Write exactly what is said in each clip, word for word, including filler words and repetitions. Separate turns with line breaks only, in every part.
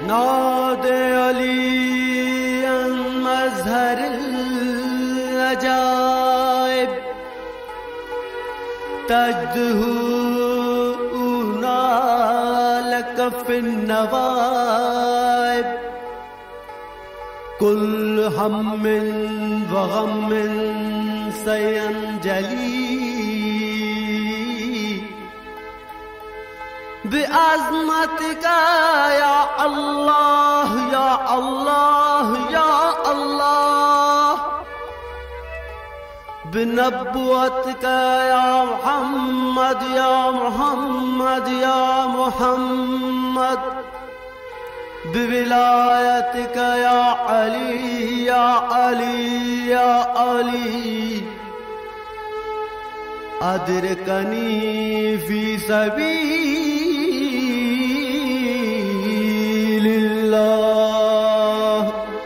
नाद अली मजहर अजाइब तजदहू नालक फिन नवाइब कुल हम्मिन व गम्मिन सयंजली बिअज़मतिका या अल्लाह या अल्लाह या अल्लाह बिनब्बुअतिका या मुहम्मद या मुहम्मद या मुहम्मद बिविलायतिका या अली या अली या अली अदरकनी फी सबीलिल्लाह।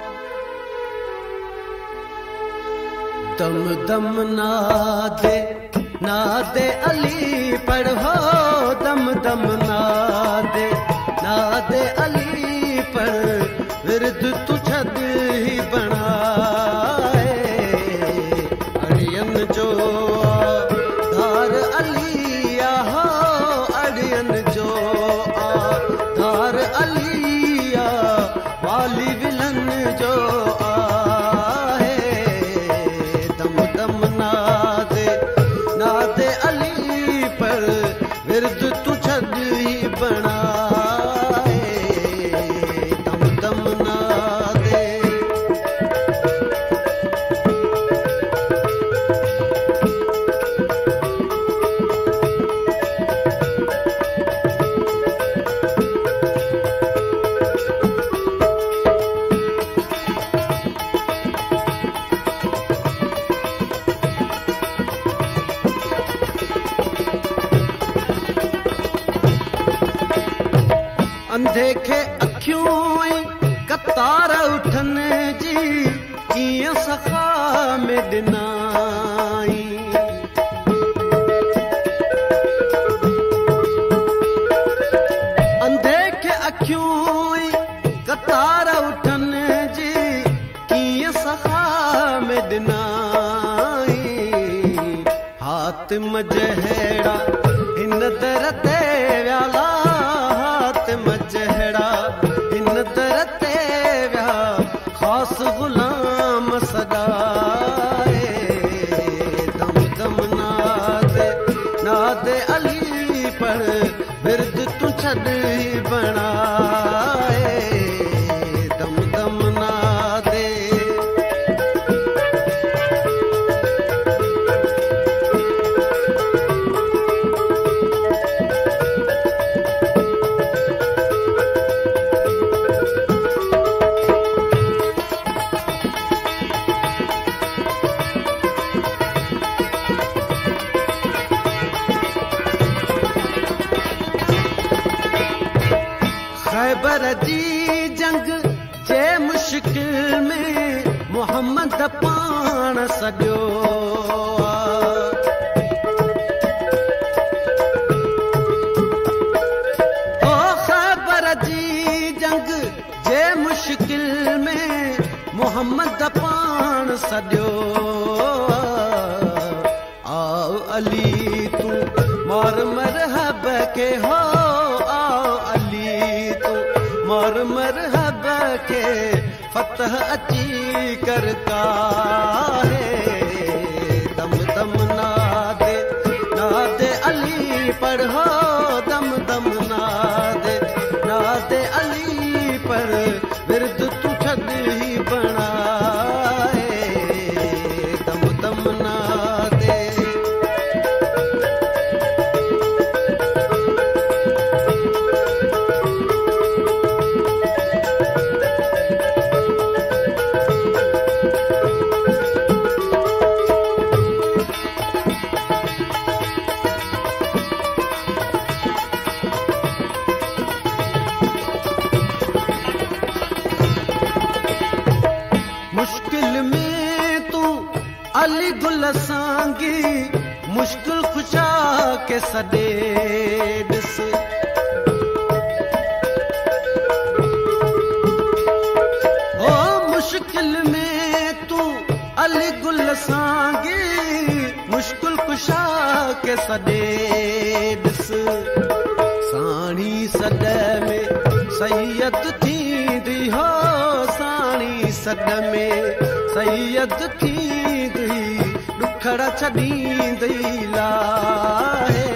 दम दम नादे नादे अली पढ़ो दम दम नादे नादे अली पर विरद तू छद ही बनाए अड़ियन जो धार अलिया हो अड़ियन जो धार अलिया वाली विलन जो आहे दम दम नादे नादे अली पर विरद तू छद ही बना अंधेखे अखियों कतार उठन जी कीअं सखा में दिनाई अंधेखे अखियों कतार उठन जी कीअं सखा में दिनाई हातिम जहिड़ा हिन दर ते व्याला मजहड़ा इन दरते व्या खास गुलाम सदाए दम दम नादे नादे अली पर विरद तू छद ही बनाए दम दम नादे खैबर जी जंग जे मुश्किल में मोहम्मद पाण सॼो ओ खैबर जी जंग जे मुश्किल में मोहम्मद पाण सॼो आओ अली तू मार मरहब के हो मर मरहब के फतह अची करता है दम दम नादे नादे अली पढ़ो दम दम नादे नादे अली पर विरद तू छद ही बनाए दम दम नादे मुश्किल में तू अली गुल सांगी मुश्किल खुशा के सदे दिस सॾे ॾिस साणी सॾ में सैयद थींदी हो साणी सॾ में सैयद थींदी ॾुखड़ छॾींदी लाहे